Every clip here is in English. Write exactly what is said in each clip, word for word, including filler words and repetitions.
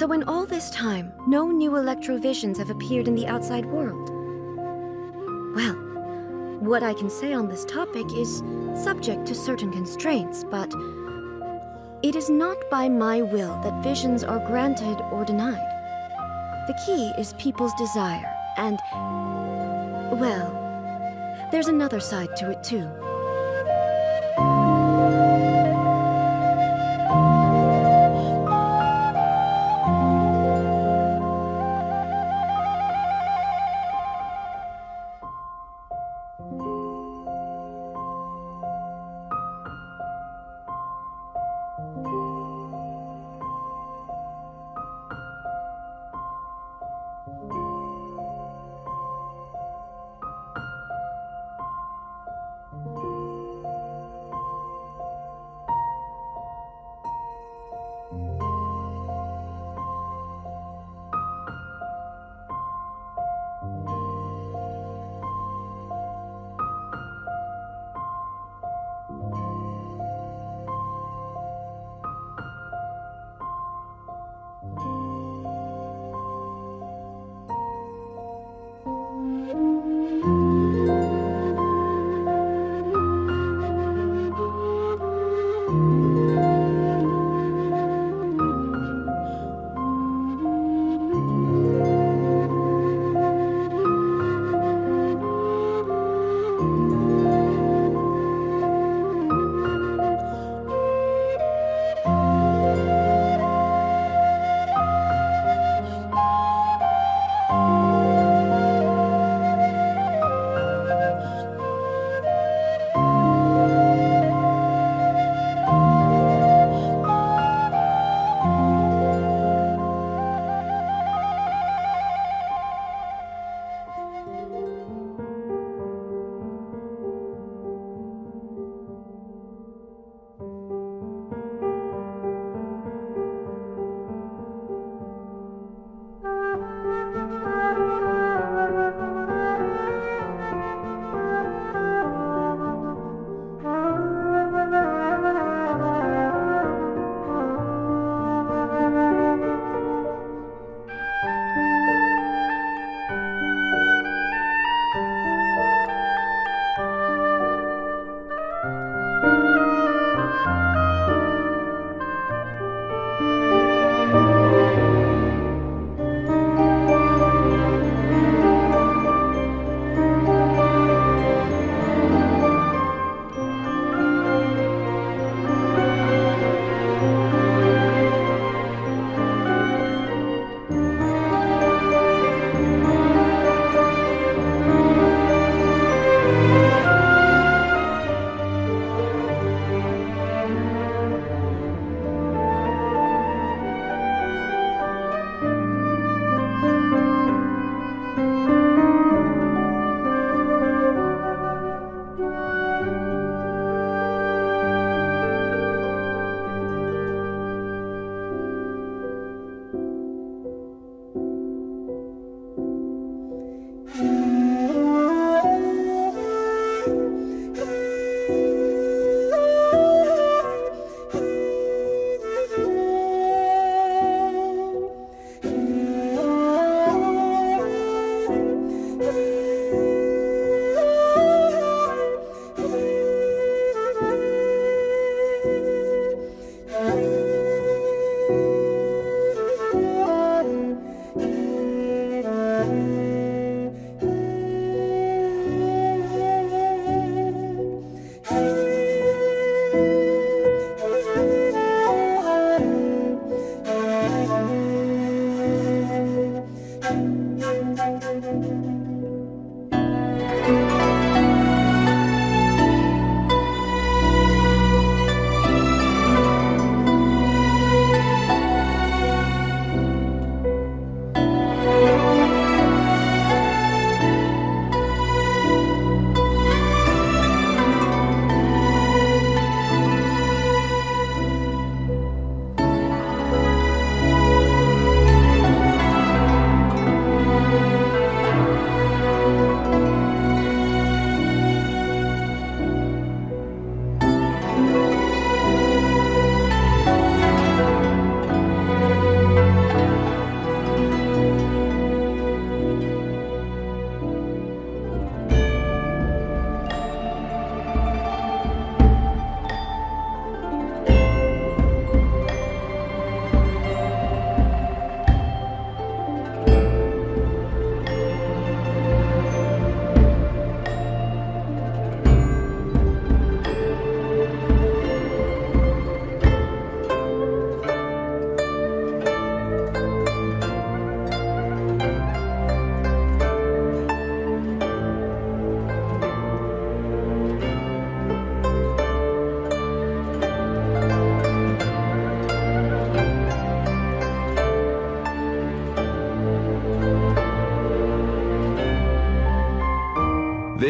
So in all this time, no new electrovisions have appeared in the outside world. Well, what I can say on this topic is subject to certain constraints, but it is not by my will that visions are granted or denied. The key is people's desire, and, well, there's another side to it too. You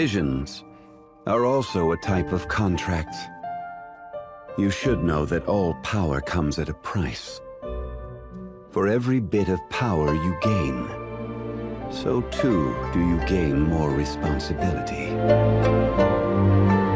Visions are also a type of contract. You should know that all power comes at a price. For every bit of power you gain, so too do you gain more responsibility.